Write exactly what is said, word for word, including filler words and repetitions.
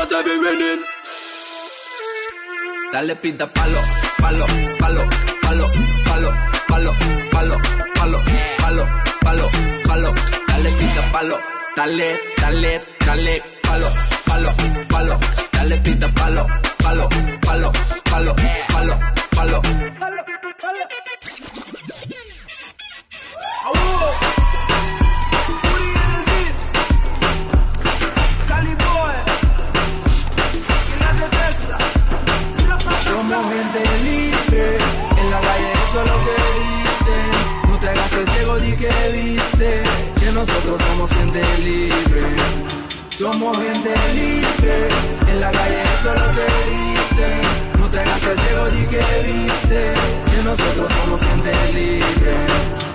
te vi venir. Dale pinta palo, palo, palo, palo, palo, palo, palo, palo, palo, palo, palo. Dale pinta palo, dale, dale, dale, palo, palo, palo. Dale pinta palo, palo, palo, palo, palo, palo. Somos gente libre, en la calle eso es lo que dicen. No te hagas el ciego, di que viste, que nosotros somos gente libre. Somos gente libre, en la calle eso es lo que dicen. No te hagas el ciego, di que viste, que nosotros somos gente libre.